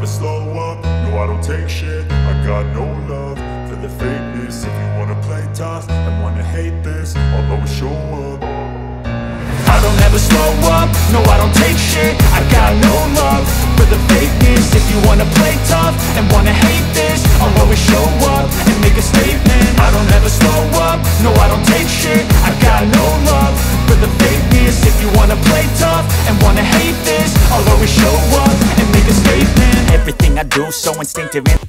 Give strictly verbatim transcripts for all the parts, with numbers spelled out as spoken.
never slow up, no I don't take shit. I got no love for the fakeness. If you wanna play tough and wanna hate this, I'll always show up. I don't ever slow up, no I don't take shit. I got no love for the fakeness. If you wanna play tough and wanna hate this, I'll always show up and make a statement. I don't ever slow up, no I don't take shit. I got no love for the fakeness. If you wanna play tough and wanna hate this, I'll always show up and make a statement. Everything I do so instinctive and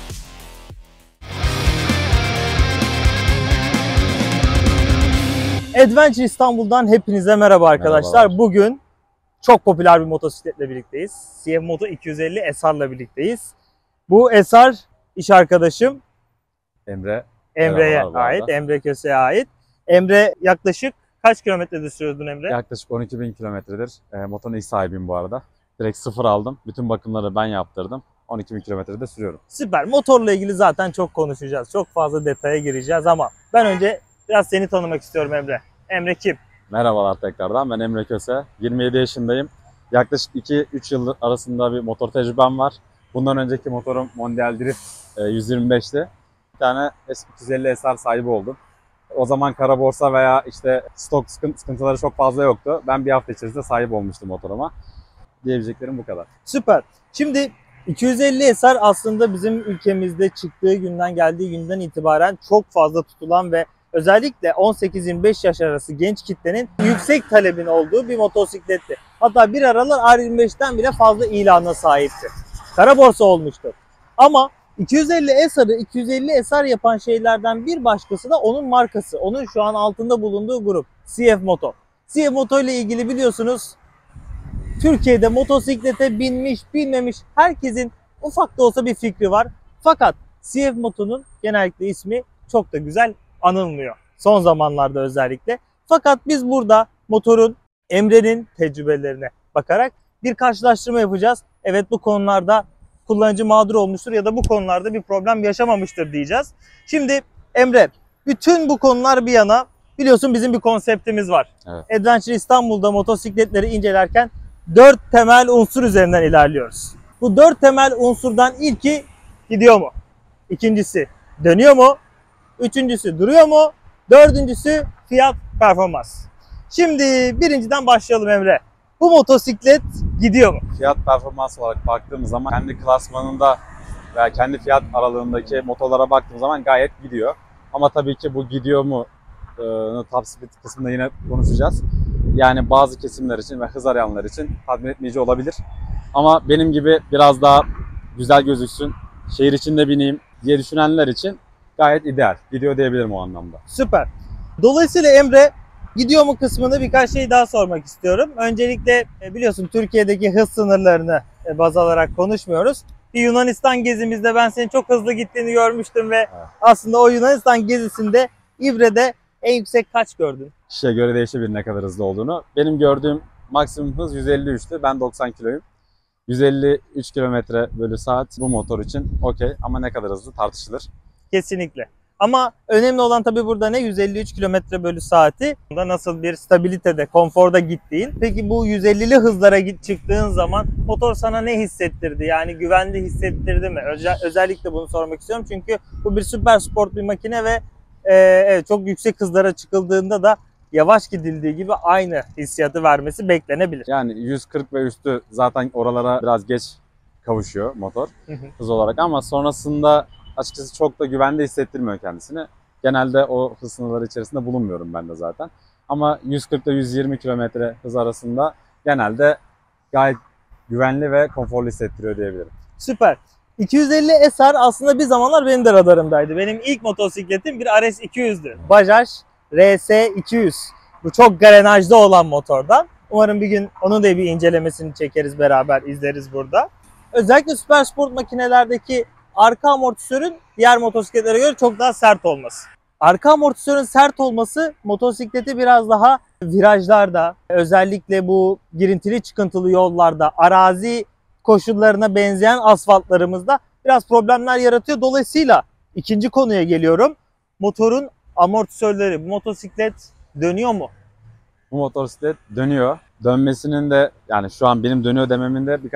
Adventure İstanbul'dan hepinize merhaba arkadaşlar. Merhabalar. Bugün çok popüler bir motosikletle birlikteyiz. C F Moto iki yüz elli S R'la birlikteyiz. Bu S R iş arkadaşım Emre. Emre'ye Merhabalar bu ait, arada. Emre Köse'ye ait. Emre yaklaşık kaç kilometrede sürüyordun Emre? Yaklaşık on iki bin kilometredir. E, motorun ilk sahibiyim bu arada. Direkt sıfır aldım. Bütün bakımları ben yaptırdım. on iki bin kilometrede sürüyorum. Süper. Motorla ilgili zaten çok konuşacağız. Çok fazla detaya gireceğiz ama ben önce biraz seni tanımak istiyorum Emre. Emre kim? Merhabalar tekrardan. Ben Emre Köse. yirmi yedi yaşındayım. Yaklaşık iki üç yıl arasında bir motor tecrübem var. Bundan önceki motorum Mondial Drift e, yüz yirmi beş'ti. Bir tane S iki yüz elli S R sahibi oldum. O zaman kara borsa veya işte stok sıkıntıları çok fazla yoktu. Ben bir hafta içerisinde sahip olmuştum motoruma. Diyebileceklerim bu kadar. Süper. Şimdi iki yüz elli S R aslında bizim ülkemizde çıktığı günden geldiği günden itibaren çok fazla tutulan ve özellikle on sekiz yirmi beş yaş arası genç kitlenin yüksek talebin olduğu bir motosikletti. Hatta bir aralar R yirmi beş'ten bile fazla ilana sahipti. Kara borsa olmuştu. Ama iki yüz elli S R'ı iki yüz elli S R yapan şeylerden bir başkası da onun markası. Onun şu an altında bulunduğu grup C F Moto. C F Moto ile ilgili biliyorsunuz Türkiye'de motosiklete binmiş, binmemiş herkesin ufak da olsa bir fikri var. Fakat C F Moto'nun genellikle ismi çok da güzel anılmıyor. Son zamanlarda özellikle. Fakat biz burada motorun, Emre'nin tecrübelerine bakarak bir karşılaştırma yapacağız. Evet, bu konularda kullanıcı mağdur olmuştur ya da bu konularda bir problem yaşamamıştır diyeceğiz. Şimdi Emre, bütün bu konular bir yana biliyorsun bizim bir konseptimiz var. Evet. Adventure İstanbul'da motosikletleri incelerken dört temel unsur üzerinden ilerliyoruz. Bu dört temel unsurdan ilki gidiyor mu? İkincisi dönüyor mu? Üçüncüsü duruyor mu? Dördüncüsü fiyat performans. Şimdi birinciden başlayalım Emre. Bu motosiklet gidiyor mu? Fiyat performans olarak baktığımız zaman kendi klasmanında veya kendi fiyat aralığındaki motorlara baktığımız zaman gayet gidiyor. Ama tabii ki bu gidiyor mu e, top speed kısmında yine konuşacağız. Yani bazı kesimler için ve hız arayanlar için tatmin etmeyici olabilir. Ama benim gibi biraz daha güzel gözüksün, şehir içinde bineyim diye düşünenler için gayet ideal. Gidiyor diyebilirim o anlamda. Süper. Dolayısıyla Emre, gidiyor mu kısmında birkaç şey daha sormak istiyorum. Öncelikle biliyorsun Türkiye'deki hız sınırlarını baz alarak konuşmuyoruz. Bir Yunanistan gezimizde ben senin çok hızlı gittiğini görmüştüm ve Evet. aslında o Yunanistan gezisinde İvre'de en yüksek kaç gördün? Kişiye göre değişebilir ne kadar hızlı olduğunu. Benim gördüğüm maksimum hız yüz elli üç'tü. Ben doksan kiloyum. yüz elli üç kilometre bölü saat bu motor için okey ama ne kadar hızlı tartışılır. Kesinlikle. Ama önemli olan tabii burada ne? yüz elli üç kilometre bölü saati. Bunda nasıl bir stabilitede, konforda gittiğin. Peki bu yüz ellili hızlara git çıktığın zaman motor sana ne hissettirdi? Yani güvenli hissettirdi mi? Özel, özellikle bunu sormak istiyorum. Çünkü bu bir süper sport bir makine ve e, evet, çok yüksek hızlara çıkıldığında da yavaş gidildiği gibi aynı hissiyatı vermesi beklenebilir. Yani yüz kırk ve üstü zaten oralara biraz geç kavuşuyor motor hız olarak ama sonrasında açıkçası çok da güvende hissettirmiyor kendisini. Genelde o hız sınırları içerisinde bulunmuyorum ben de zaten. Ama yüz kırk ile yüz yirmi kilometre hız arasında genelde gayet güvenli ve konforlu hissettiriyor diyebilirim. Süper. iki yüz elli S R aslında bir zamanlar benim de radarımdaydı. Benim ilk motosikletim bir R S iki yüz'dü. Bajaj R S iki yüz. Bu çok garenajda olan motordan. Umarım bir gün onun da bir incelemesini çekeriz, beraber izleriz burada. Özellikle süper sport makinelerdeki arka amortisörün diğer motosikletlere göre çok daha sert olması. Arka amortisörün sert olması motosikleti biraz daha virajlarda, özellikle bu girintili çıkıntılı yollarda, arazi koşullarına benzeyen asfaltlarımızda biraz problemler yaratıyor. Dolayısıyla ikinci konuya geliyorum. Motorun amortisörleri. Bu motosiklet dönüyor mu? Bu motosiklet dönüyor. Dönmesinin de yani şu an benim dönüyor dememin de birkaç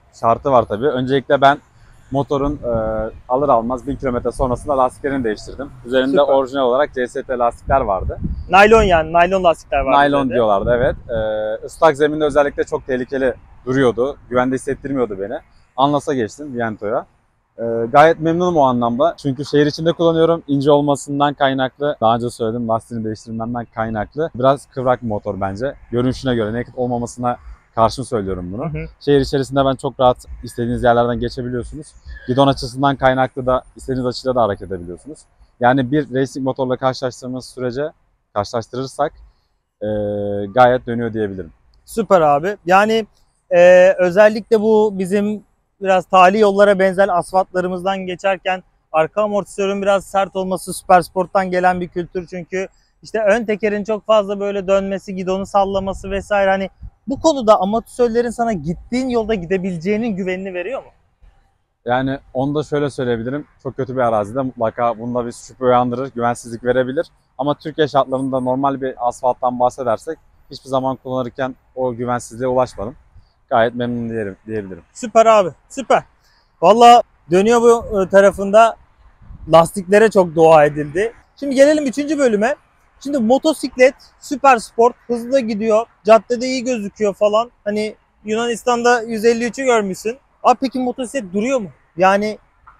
şartı var tabii. Öncelikle ben motorun e, alır almaz bin kilometre sonrasında lastiklerini değiştirdim. Üzerinde Süper. orijinal olarak C S T lastikler vardı. Naylon yani. Naylon lastikler var. Naylon üzerinde. diyorlardı, evet. E, ıslak zeminde özellikle çok tehlikeli duruyordu. Güvende hissettirmiyordu beni. Anlas'a geçtim, Viento'ya. E, gayet memnunum o anlamda. Çünkü şehir içinde kullanıyorum. İnce olmasından kaynaklı, daha önce söyledim, lastiğini değiştirmemden kaynaklı. Biraz kıvrak bir motor bence. Görünüşüne göre, naked olmamasına karşın söylüyorum bunu. Hı hı. Şehir içerisinde ben çok rahat istediğiniz yerlerden geçebiliyorsunuz. Gidon açısından kaynaklı da istediğiniz açıyla da hareket edebiliyorsunuz. Yani bir racing motorla karşılaştırdığımız sürece, karşılaştırırsak e, gayet dönüyor diyebilirim. Süper abi. Yani e, özellikle bu bizim biraz tali yollara benzer asfaltlarımızdan geçerken arka amortisörün biraz sert olması Süper Sport'tan gelen bir kültür. Çünkü işte ön tekerin çok fazla böyle dönmesi, gidonu sallaması vesaire. Hani bu konuda amortisörlerin sana gittiğin yolda gidebileceğinin güvenini veriyor mu? Yani onu da şöyle söyleyebilirim. Çok kötü bir arazide mutlaka bunda bir şüphe uyandırır, güvensizlik verebilir. Ama Türkiye şartlarında normal bir asfalttan bahsedersek hiçbir zaman kullanırken o güvensizliğe ulaşmadım. Gayet memnun diyelim, diyebilirim. Süper abi, süper. Valla dönüyor bu tarafında lastiklere çok dua edildi. Şimdi gelelim üçüncü bölüme. Şimdi motosiklet, süper sport, hızlı gidiyor, caddede iyi gözüküyor falan. Hani Yunanistan'da yüz elli üçü görmüşsün. Abi peki motosiklet duruyor mu? Yani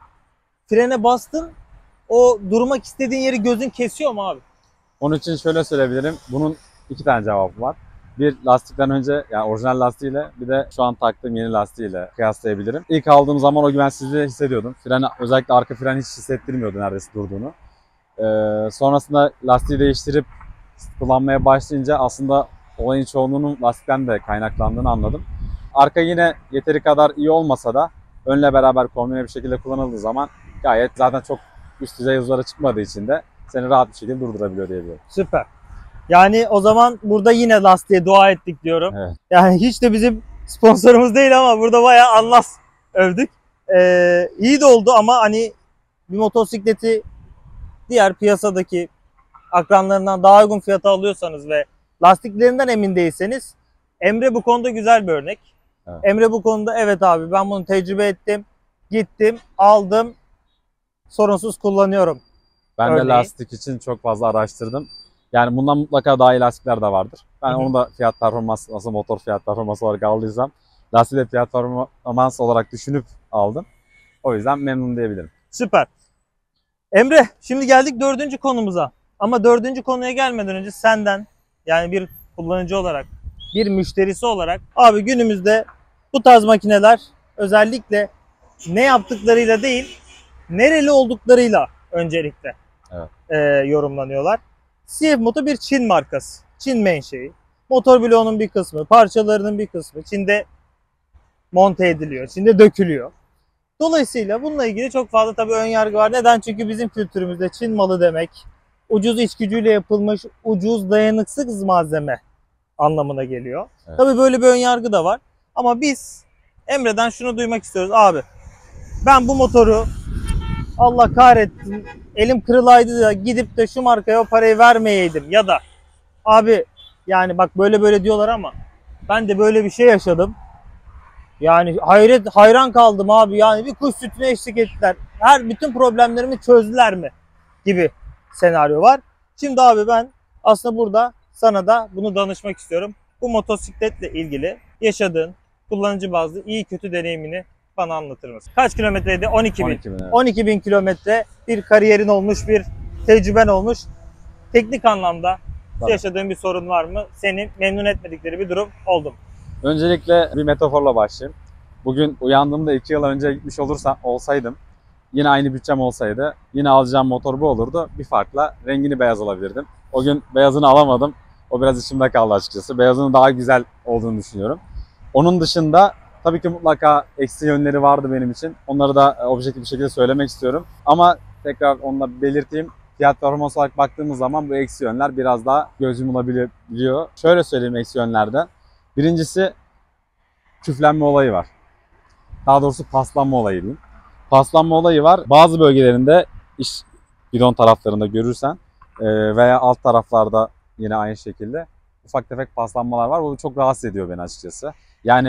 frene bastın, o durmak istediğin yeri gözün kesiyor mu abi? Onun için şöyle söyleyebilirim. Bunun iki tane cevabı var. Bir, lastikten önce, yani orijinal lastiğiyle, bir de şu an taktığım yeni lastiğiyle kıyaslayabilirim. İlk aldığım zaman o güvensizliği hissediyordum. Freni, özellikle arka fren hiç hissettirmiyordu neredeyse durduğunu. Ee, sonrasında lastiği değiştirip kullanmaya başlayınca aslında olayın çoğunluğunun lastikten de kaynaklandığını anladım. Arka yine yeteri kadar iyi olmasa da önle beraber kombine bir şekilde kullanıldığı zaman gayet, zaten çok üst düzey hızlara çıkmadığı için de seni rahat bir şekilde durdurabiliyor diyebilirim. Süper. Yani o zaman burada yine lastiğe dua ettik diyorum. Evet. Yani hiç de bizim sponsorumuz değil ama burada bayağı Anlas övdük. Ee, iyi de oldu ama hani bir motosikleti diğer piyasadaki akranlarından daha uygun fiyata alıyorsanız ve lastiklerinden emin değilseniz Emre bu konuda güzel bir örnek. Evet. Emre bu konuda evet abi ben bunu tecrübe ettim, gittim, aldım, sorunsuz kullanıyorum. Ben Örneğin. de lastik için çok fazla araştırdım. Yani bundan mutlaka daha iyi lastikler de vardır. Ben Hı hı. onu da fiyat performans, nasıl motor fiyat performansı olarak aldıysam lastiği de fiyat performans olarak düşünüp aldım. O yüzden memnun diyebilirim. Süper. Emre şimdi geldik dördüncü konumuza. Ama dördüncü konuya gelmeden önce senden, yani bir kullanıcı olarak, bir müşterisi olarak, abi günümüzde bu tarz makineler özellikle ne yaptıklarıyla değil, nereli olduklarıyla öncelikle Evet. e, yorumlanıyorlar. C F Moto bir Çin markası. Çin menşei. Motor bloğunun bir kısmı, parçalarının bir kısmı Çin'de monte ediliyor, Çin'de dökülüyor. Dolayısıyla bununla ilgili çok fazla tabii ön yargı var. Neden? Çünkü bizim kültürümüzde Çin malı demek, ucuz iç gücüyle yapılmış, ucuz dayanıksız malzeme anlamına geliyor. Evet. Tabii böyle bir ön yargı da var. Ama biz Emre'den şunu duymak istiyoruz. Abi ben bu motoru Allah kahretsin elim kırılaydı da gidip de şu markaya o parayı vermeyeydim. Ya da abi yani bak böyle böyle diyorlar ama ben de böyle bir şey yaşadım. Yani hayret hayran kaldım abi. Yani bir kuş sütüne eşlik ettiler. Her bütün problemlerimi çözdüler mi? Gibi senaryo var. Şimdi abi ben aslında burada sana da bunu danışmak istiyorum. Bu motosikletle ilgili yaşadığın kullanıcı bazlı iyi kötü deneyimini bana anlatır mısın? Kaç kilometreydi? on iki bin. on iki bin, evet. on iki bin kilometre bir kariyerin olmuş, bir tecrüben olmuş. Teknik anlamda Tabii. yaşadığın bir sorun var mı? Seni memnun etmedikleri bir durum oldu mu? Öncelikle bir metaforla başlayayım. Bugün uyandığımda iki yıl önce gitmiş olursam, olsaydım, yine aynı bütçem olsaydı, yine alacağım motor bu olurdu. Bir farkla rengini beyaz alabilirdim. O gün beyazını alamadım. O biraz içimde kaldı açıkçası. Beyazının daha güzel olduğunu düşünüyorum. Onun dışında tabii ki mutlaka eksi yönleri vardı benim için. Onları da objektif bir şekilde söylemek istiyorum. Ama tekrar onu da belirteyim. Fiyat performans olarak baktığımız zaman bu eksi yönler biraz daha göz yumulabiliyor. Şöyle söyleyeyim eksi yönlerden. Birincisi küflenme olayı var. Daha doğrusu paslanma olayı diyeyim. Paslanma olayı var. Bazı bölgelerinde iş bidon taraflarında görürsen veya alt taraflarda yine aynı şekilde ufak tefek paslanmalar var. Bu çok rahatsız ediyor beni açıkçası. Yani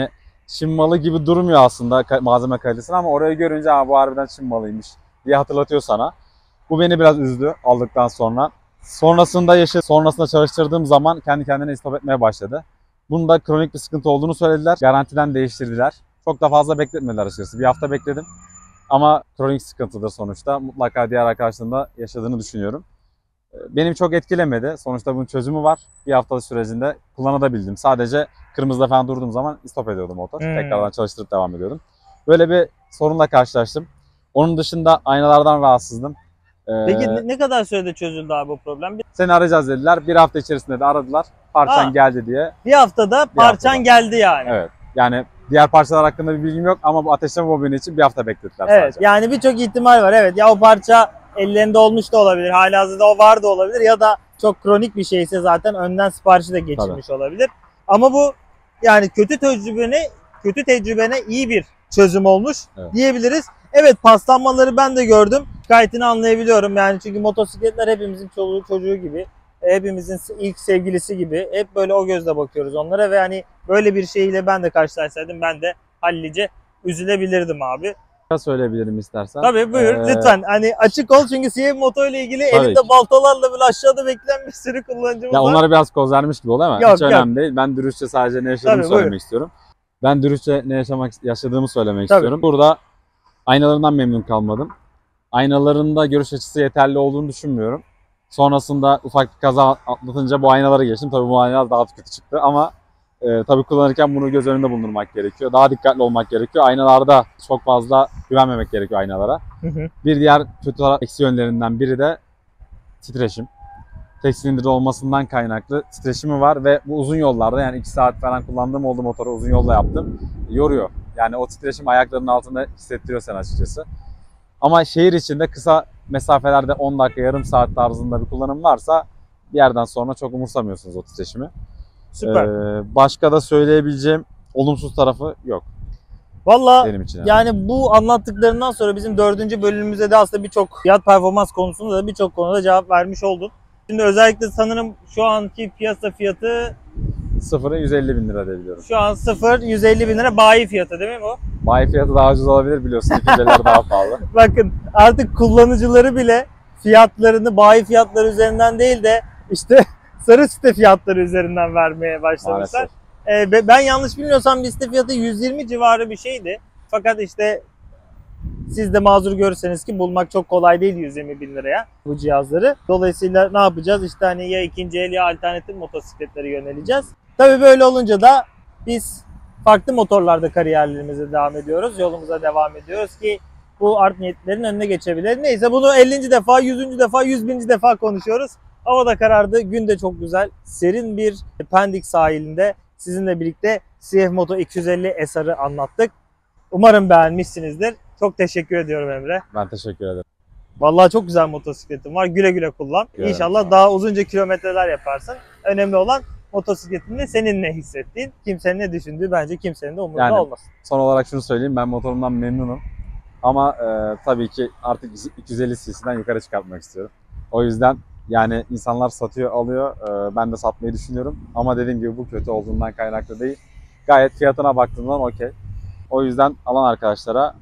Çin malı gibi durmuyor aslında malzeme kalitesine ama orayı görünce ha, bu harbiden Çin malıymış diye hatırlatıyor sana. Bu beni biraz üzdü aldıktan sonra. Sonrasında yaşı, sonrasında çalıştırdığım zaman kendi kendine istop etmeye başladı. Bunda kronik bir sıkıntı olduğunu söylediler. Garantiden değiştirdiler. Çok da fazla bekletmediler açıkçası. Bir hafta bekledim. Ama kronik sıkıntıdır sonuçta. Mutlaka diğer arkadaşların da yaşadığını düşünüyorum. Benim çok etkilemedi. Sonuçta bunun çözümü var. Bir haftalık sürecinde kullanabildim. Sadece kırmızıda falan durduğum zaman stop ediyordu motor. Hmm. Tekrardan çalıştırıp devam ediyordum. Böyle bir sorunla karşılaştım. Onun dışında aynalardan rahatsızdım. Peki ee, ne kadar sürede çözüldü abi bu problem? Seni arayacağız dediler. Bir hafta içerisinde de aradılar. Parçan ha, geldi diye. Bir haftada parçan bir haftada. geldi yani. Evet. Yani diğer parçalar hakkında bir bilgim yok ama bu ateşleme bobini için bir hafta beklettiler evet, sadece. Yani birçok ihtimal var. Evet. Ya o parça ellerinde olmuş da olabilir. Halihazırda o var da olabilir. Ya da çok kronik bir şeyse zaten önden siparişi de geçirmiş Tabii. olabilir. Ama bu yani kötü tecrübene, kötü tecrübene iyi bir çözüm olmuş evet. diyebiliriz. Evet, paslanmaları ben de gördüm. Şikayetini anlayabiliyorum yani çünkü motosikletler hepimizin çoluğu çocuğu gibi. Hepimizin ilk sevgilisi gibi. Hep böyle o gözle bakıyoruz onlara ve hani böyle bir şeyle ben de karşılaşsaydım ben de hallice üzülebilirdim abi. Söyleyebilirim istersen. Tabii buyur ee... lütfen. Hani açık ol çünkü C F Moto ile ilgili Tabii elinde ki. baltalarla böyle aşağıda bekleyen bir sürü kullanıcımız ya var. Onlara biraz koz vermiş gibi oldu ama yok, hiç yok. önemli değil. Ben dürüstçe sadece ne yaşadığımı Tabii, söylemek buyur. istiyorum. Ben dürüstçe ne yaşamak yaşadığımı söylemek Tabii. istiyorum. Burada aynalarından memnun kalmadım. Aynalarında görüş açısı yeterli olduğunu düşünmüyorum. Sonrasında ufak bir kaza atlatınca bu aynalara geçtim. Tabii bu aynalar daha kötü çıktı ama e, tabii kullanırken bunu göz önünde bulundurmak gerekiyor. Daha dikkatli olmak gerekiyor. Aynalarda çok fazla güvenmemek gerekiyor aynalara. Hı hı. Bir diğer kötü eksi yönlerinden biri de titreşim. Tek silindirli olmasından kaynaklı titreşimi var ve bu uzun yollarda yani iki saat falan kullandığım oldu motoru uzun yolda yaptım. Yoruyor. Yani o titreşim ayaklarının altında hissettiriyor sen açıkçası. Ama şehir içinde kısa mesafelerde on dakika, yarım saat tarzında bir kullanım varsa bir yerden sonra çok umursamıyorsunuz o titreşimi. Süper. Ee, başka da söyleyebileceğim olumsuz tarafı yok. Valla yani. yani bu anlattıklarından sonra bizim dördüncü bölümümüzde de aslında birçok fiyat performans konusunda da birçok konuda cevap vermiş oldun. Şimdi özellikle sanırım şu anki piyasa fiyatı sıfırı yüz elli bin lira diyebiliyorum. Şu an sıfır yüz elli bin lira bayi fiyatı değil mi bu? Bayi fiyatı daha ucuz olabilir biliyorsun. ikinci eller daha pahalı. Bakın artık kullanıcıları bile fiyatlarını bayi fiyatları üzerinden değil de işte sarı site fiyatları üzerinden vermeye başlamışlar. Ee, ben yanlış bilmiyorsam liste fiyatı yüz yirmi civarı bir şeydi. Fakat işte siz de mazur görürseniz ki bulmak çok kolay değil yüz yirmi bin liraya bu cihazları. Dolayısıyla ne yapacağız? İşte hani ya ikinci el ya alternatif motosikletlere yöneleceğiz. Tabii böyle olunca da biz farklı motorlarda kariyerlerimize devam ediyoruz. Yolumuza devam ediyoruz ki bu art niyetlerin önüne geçebilir. Neyse bunu ellinci defa, yüzüncü defa, yüz binci defa konuşuyoruz. Hava da karardı. Gün de çok güzel. Serin bir Pendik sahilinde sizinle birlikte C F Moto iki yüz elli S R'ı anlattık. Umarım beğenmişsinizdir. Çok teşekkür ediyorum Emre. Ben teşekkür ederim. Vallahi çok güzel motosikletim var. Güle güle kullan. Evet, İnşallah daha uzunca kilometreler yaparsın. Önemli olan motosikletinde senin ne hissettiğin, kimsenin ne düşündüğü bence kimsenin de umurunda yani, olmaz. Son olarak şunu söyleyeyim, ben motorumdan memnunum. Ama e, tabii ki artık iki yüz elli cc'den yukarı çıkartmak istiyorum. O yüzden yani insanlar satıyor, alıyor. E, ben de satmayı düşünüyorum. Ama dediğim gibi bu kötü olduğundan kaynaklı değil. Gayet fiyatına baktığımdan okey. O yüzden alan arkadaşlara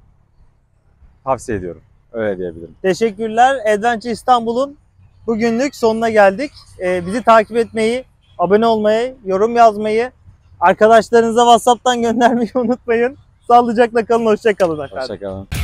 tavsiye ediyorum. Öyle diyebilirim. Teşekkürler. Adventure İstanbul'un bugünlük sonuna geldik. Ee, bizi takip etmeyi, abone olmayı, yorum yazmayı, arkadaşlarınıza WhatsApp'tan göndermeyi unutmayın. Sağlıcakla kalın, hoşça kalın efendim. Hoşça kalın.